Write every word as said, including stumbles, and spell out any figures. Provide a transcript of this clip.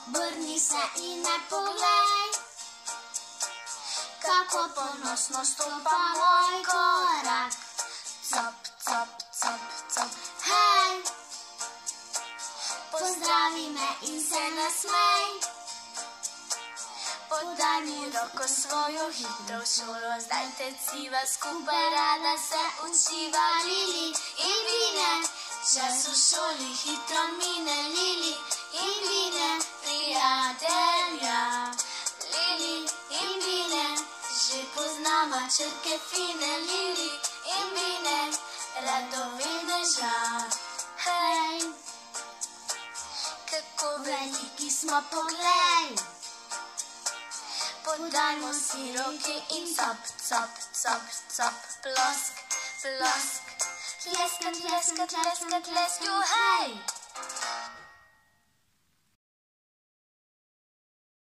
Obrni se in me poglej, kako ponosno stopa moj korak. Cop, cop, cop, cop, hej, pozdravi me in se nasmej. Podaj mi roko svojo, hitro v šolo, zdaj teciva skupaj, rada se učiva. Lili in Bine, čas v šoli hitro mine. Lili in Bine, prijatelja. Lili in Bine, že poznava črke fine. Lili in Bine, radovedneža. Hej, kako veliki smo, poglej. Podajmo si roke in cop, cop, cop, cop, plosk, plosk. Tleska, tleska, tleska, tlesk, juhej.